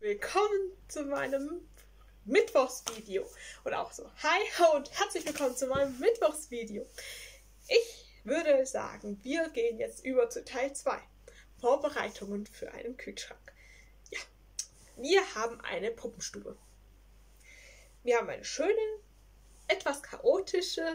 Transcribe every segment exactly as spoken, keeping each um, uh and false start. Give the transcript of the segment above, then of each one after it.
willkommen zu meinem Mittwochsvideo. Oder auch so, hi und herzlich willkommen zu meinem Mittwochsvideo. Ich würde sagen, wir gehen jetzt über zu Teil zwei. Vorbereitungen für einen Kühlschrank. Ja, wir haben eine Puppenstube. Wir haben eine schöne, etwas chaotische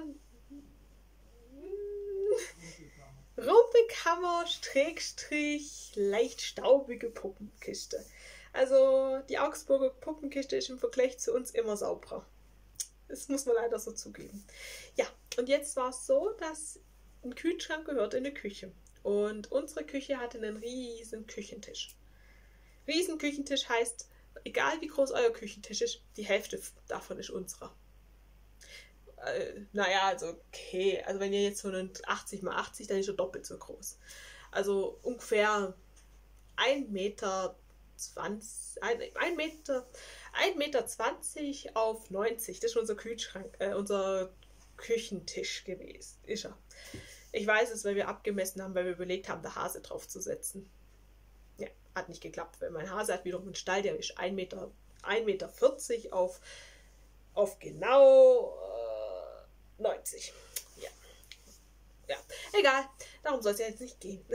Rumpelkammer, Schrägstrich, leicht staubige Puppenkiste. Also die Augsburger Puppenkiste ist im Vergleich zu uns immer sauberer. Das muss man leider so zugeben. Ja, und jetzt war es so, dass ein Kühlschrank gehört in eine Küche. Und unsere Küche hatte einen riesen Küchentisch. Riesen Küchentisch heißt, egal wie groß euer Küchentisch ist, die Hälfte davon ist unserer. Äh, naja, also okay. Also wenn ihr jetzt so einen achtzig mal achtzig, dann ist er doppelt so groß. Also ungefähr ein Meter zwanzig, ein Meter, ein Meter zwanzig auf neunzig. Das ist unser Kühlschrank, äh, unser Küchentisch gewesen. Ist er. Ich weiß es, weil wir abgemessen haben, weil wir überlegt haben, da Hase drauf zu setzen. Ja, hat nicht geklappt, weil mein Hase hat wiederum einen Stall, der ist ein Meter, ein Meter vierzig auf, auf genau äh, neunzig. Ja. Ja, egal. Darum soll es ja jetzt nicht gehen.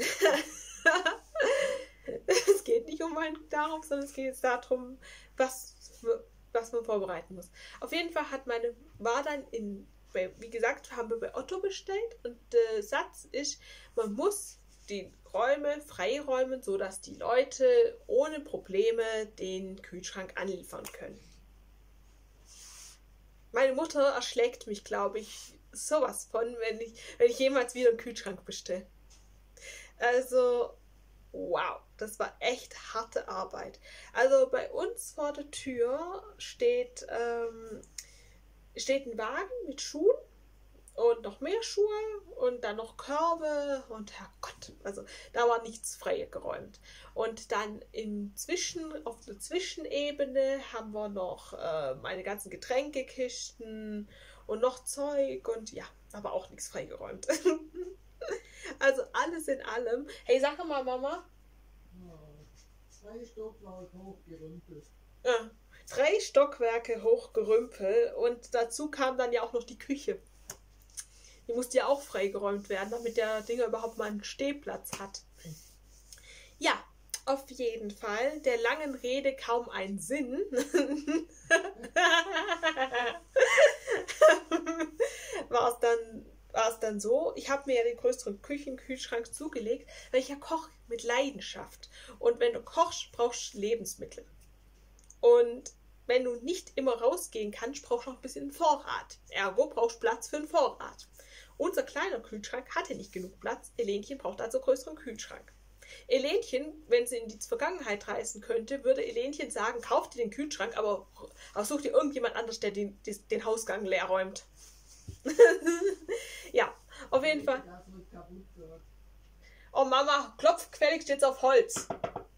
Es geht nicht um einen darum, sondern es geht jetzt darum, was, was man vorbereiten muss. Auf jeden Fall hat meine, war dann in, bei, wie gesagt, haben wir bei Otto bestellt und der Satz ist, man muss die Räume freiräumen, sodass die Leute ohne Probleme den Kühlschrank anliefern können. Meine Mutter erschlägt mich, glaube ich, sowas von, wenn ich, wenn ich jemals wieder einen Kühlschrank bestelle. Also, wow, das war echt harte Arbeit. Also bei uns vor der Tür steht, ähm, steht ein Wagen mit Schuhen und noch mehr Schuhe und dann noch Körbe und Herrgott, also da war nichts freigeräumt. Und dann inzwischen, auf der Zwischenebene haben wir noch äh, meine ganzen Getränkekisten und noch Zeug und ja, aber auch nichts freigeräumt. Also alles in allem. Hey, sag mal, Mama. Drei Stockwerke hochgerümpelt. Ja, drei Stockwerke hochgerümpelt und dazu kam dann ja auch noch die Küche. Die musste ja auch freigeräumt werden, damit der Dinger überhaupt mal einen Stehplatz hat. Ja, auf jeden Fall. Der langen Rede kaum ein Sinn. War es dann... war es dann so, ich habe mir ja den größeren Küchenkühlschrank zugelegt, weil ich ja koche mit Leidenschaft. Und wenn du kochst, brauchst du Lebensmittel. Und wenn du nicht immer rausgehen kannst, brauchst du auch ein bisschen Vorrat. Ergo brauchst du Platz für einen Vorrat. Unser kleiner Kühlschrank hatte nicht genug Platz. Elenchen braucht also einen größeren Kühlschrank. Elenchen, wenn sie in die Vergangenheit reisen könnte, würde Elenchen sagen, kauf dir den Kühlschrank, aber such dir irgendjemand anders, der den, den Hausgang leer räumt. Ja, auf jeden Fall. Oh Mama, klopf gefälligst jetzt auf Holz.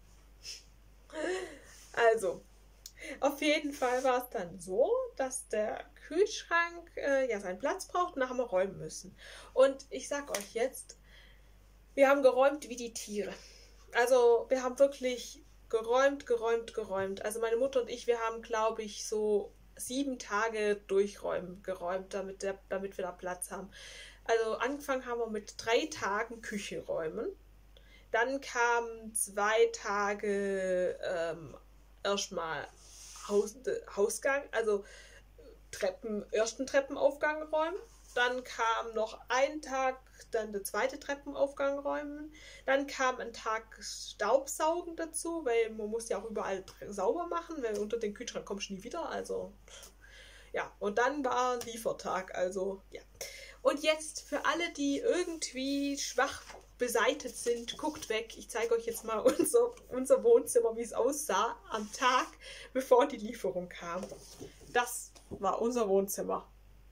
Also, auf jeden Fall war es dann so, dass der Kühlschrank äh, ja seinen Platz braucht und da haben wir räumen müssen. Und ich sag euch jetzt, wir haben geräumt wie die Tiere. Also wir haben wirklich geräumt, geräumt, geräumt. Also meine Mutter und ich, wir haben, glaube ich, so sieben Tage durchräumen, geräumt, damit, der, damit wir da Platz haben. Also angefangen haben wir mit drei Tagen Küchenräumen. Dann kamen zwei Tage ähm, erstmal Haus, Hausgang, also Treppen, ersten Treppenaufgang räumen. Dann kam noch ein Tag, dann der zweite Treppenaufgang räumen. Dann kam ein Tag Staubsaugen dazu, weil man muss ja auch überall sauber machen, weil unter den Kühlschrank kommst du nie wieder. Also ja, und dann war Liefertag, also ja. Und jetzt für alle, die irgendwie schwach beseitigt sind, guckt weg. Ich zeige euch jetzt mal unser, unser Wohnzimmer, wie es aussah am Tag, bevor die Lieferung kam. Das war unser Wohnzimmer.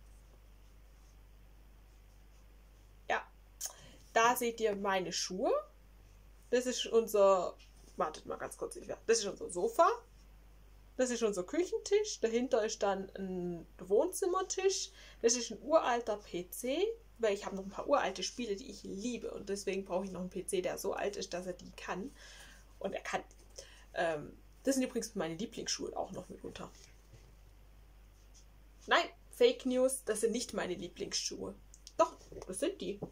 Ja, da seht ihr meine Schuhe. Das ist unser, wartet mal ganz kurz, das ist unser Sofa. Das ist unser Küchentisch. Dahinter ist dann ein Wohnzimmertisch. Das ist ein uralter P C, weil ich habe noch ein paar uralte Spiele, die ich liebe. Und deswegen brauche ich noch einen P C, der so alt ist, dass er die kann. Und er kann. Ähm, Das sind übrigens meine Lieblingsschuhe auch noch mitunter. Nein, Fake News, das sind nicht meine Lieblingsschuhe. Doch, das sind die.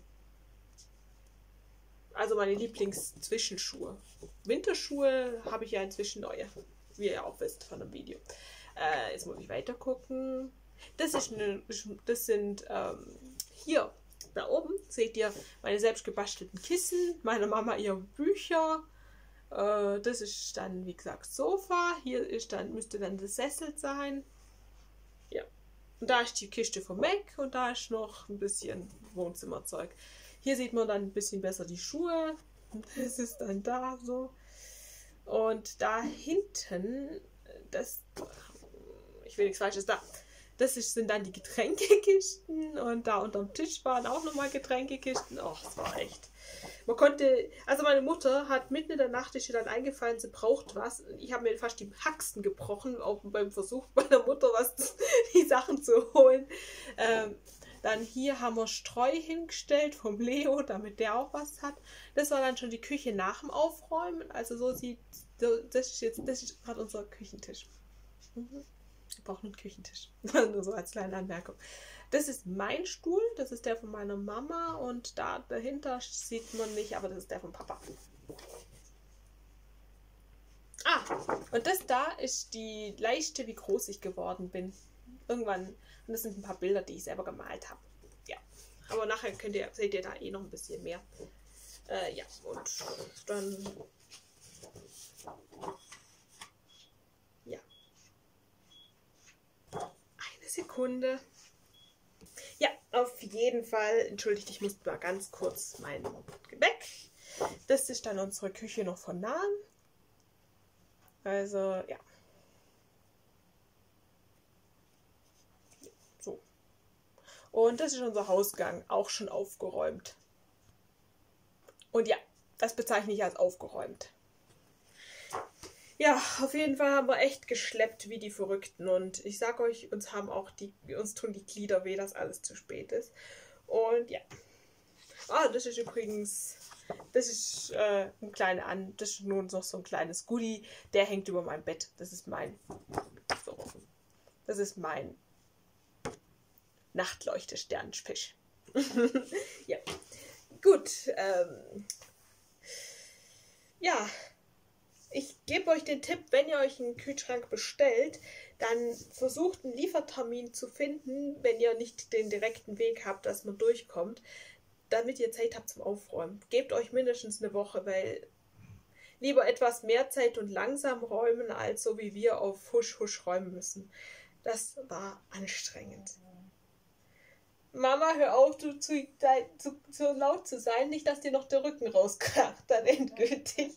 Also meine Lieblingszwischenschuhe. Winterschuhe habe ich ja inzwischen neue, wie ihr auch wisst von dem Video. Äh, jetzt muss ich weiter gucken. Das, ist eine, das sind ähm, hier, da oben seht ihr meine selbst gebastelten Kissen, meine Mama ihre Bücher. Äh, das ist dann, wie gesagt, Sofa. Hier ist dann, müsste dann das Sessel sein. Ja. Und da ist die Kiste vom Mac und da ist noch ein bisschen Wohnzimmerzeug. Hier sieht man dann ein bisschen besser die Schuhe. Das ist dann da so. Und da hinten, das, ich will nichts Falsches da. Das ist, sind dann die Getränkekisten und da unterm Tisch waren auch nochmal Getränkekisten. Oh, das war echt. Man konnte, also meine Mutter hat mitten in der Nacht, ist ihr dann eingefallen, sie braucht was. Ich habe mir fast die Haxen gebrochen, auch beim Versuch meiner Mutter, was die Sachen zu holen. Ähm, dann hier haben wir Streu hingestellt vom Leo, damit der auch was hat. Das war dann schon die Küche nach dem Aufräumen. Also so sieht, so, das ist jetzt, das ist gerade unser Küchentisch. Mhm. Wir brauchen einen Küchentisch. Nur so als kleine Anmerkung. Das ist mein Stuhl, das ist der von meiner Mama und da dahinter sieht man nicht, aber das ist der von Papa. Ah, und das da ist die Leiste, wie groß ich geworden bin. Irgendwann, und das sind ein paar Bilder, die ich selber gemalt habe. Ja, aber nachher könnt ihr, seht ihr da eh noch ein bisschen mehr. Äh, ja, und dann... Ja. Eine Sekunde. Ja, auf jeden Fall, entschuldigt, ich muss mal ganz kurz mein Gebäck. Das ist dann unsere Küche noch von nahen. Also, ja. So. Und das ist unser Hausgang, auch schon aufgeräumt. Und ja, das bezeichne ich als aufgeräumt. Ja, auf jeden Fall haben wir echt geschleppt wie die Verrückten und ich sag euch, uns haben auch die, uns tun die Glieder weh, dass alles zu spät ist. Und ja. Ah, das ist übrigens, das ist äh, ein kleiner An, das ist nun noch so ein kleines Goodie, der hängt über meinem Bett. Das ist mein, so, das ist mein Nachtleuchte-Sternfisch. Ja, gut. Ähm, ja. Ich gebe euch den Tipp, wenn ihr euch einen Kühlschrank bestellt, dann versucht einen Liefertermin zu finden, wenn ihr nicht den direkten Weg habt, dass man durchkommt, damit ihr Zeit habt zum Aufräumen. Gebt euch mindestens eine Woche, weil lieber etwas mehr Zeit und langsam räumen, als so wie wir auf Husch Husch räumen müssen. Das war anstrengend. Mama, hör auf, du zu, zu, zu laut zu sein, nicht, dass dir noch der Rücken rauskracht, dann endgültig.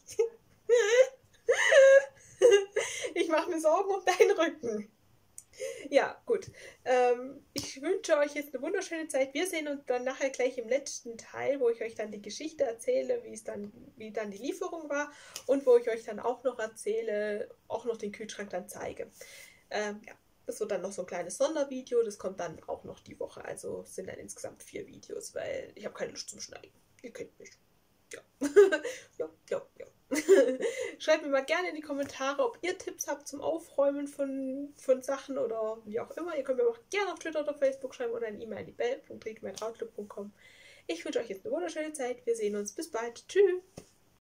Ich mache mir Sorgen um deinen Rücken. Ja, gut. Ähm, ich wünsche euch jetzt eine wunderschöne Zeit. Wir sehen uns dann nachher gleich im letzten Teil, wo ich euch dann die Geschichte erzähle, wie es dann, wie dann die Lieferung war und wo ich euch dann auch noch erzähle, auch noch den Kühlschrank dann zeige. Ähm, ja, das wird dann noch so ein kleines Sondervideo. Das kommt dann auch noch die Woche. Also sind dann insgesamt vier Videos, weil ich habe keine Lust zum Schneiden. Ihr kennt mich. Ja. ja, ja, ja. Schreibt mir mal gerne in die Kommentare, ob ihr Tipps habt zum Aufräumen von, von Sachen oder wie auch immer. Ihr könnt mir auch gerne auf Twitter oder Facebook schreiben oder eine E-Mail an die bell punkt outlook punkt com. Ich wünsche euch jetzt eine wunderschöne Zeit. Wir sehen uns. Bis bald. Tschüss.